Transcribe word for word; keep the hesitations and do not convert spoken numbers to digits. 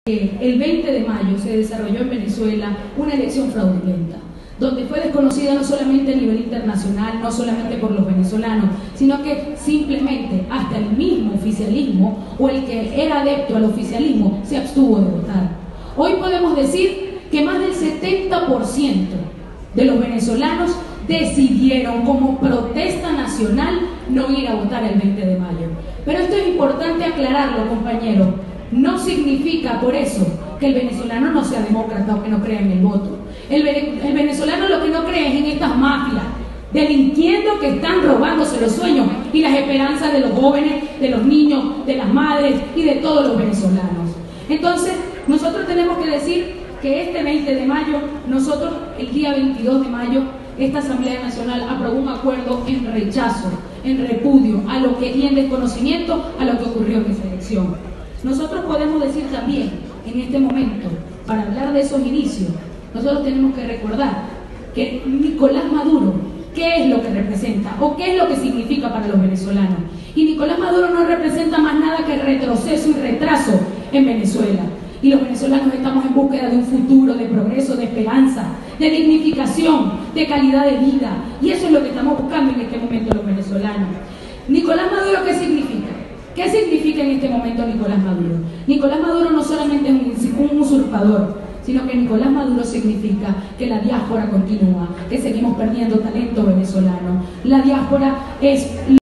El veinte de mayo se desarrolló en Venezuela una elección fraudulenta, donde fue desconocida no solamente a nivel internacional, no solamente por los venezolanos, sino que simplemente hasta el mismo oficialismo o el que era adepto al oficialismo se abstuvo de votar. Hoy podemos decir que más del setenta por ciento de los venezolanos decidieron como protesta nacional no ir a votar el veinte de mayo. Pero esto es importante aclararlo, compañeros. No significa por eso que el venezolano no sea demócrata o que no crea en el voto. El, el venezolano lo que no cree es en estas mafias delinquiendo que están robándose los sueños y las esperanzas de los jóvenes, de los niños, de las madres y de todos los venezolanos. Entonces, nosotros tenemos que decir que este veinte de mayo, nosotros el día veintidós de mayo, esta Asamblea Nacional aprobó un acuerdo en rechazo, en repudio a lo que, y en desconocimiento a lo que ocurrió en esa elección. Nosotros podemos decir también, en este momento, para hablar de esos inicios, nosotros tenemos que recordar que Nicolás Maduro, ¿qué es lo que representa o qué es lo que significa para los venezolanos? Y Nicolás Maduro no representa más nada que retroceso y retraso en Venezuela. Y los venezolanos estamos en búsqueda de un futuro, de progreso, de esperanza, de dignificación, de calidad de vida. Y eso es lo que estamos buscando en este momento los venezolanos. Nicolás Maduro, ¿qué significa? ¿Qué significa en este momento Nicolás Maduro? Nicolás Maduro no solamente es un usurpador, sino que Nicolás Maduro significa que la diáspora continúa, que seguimos perdiendo talento venezolano. La diáspora es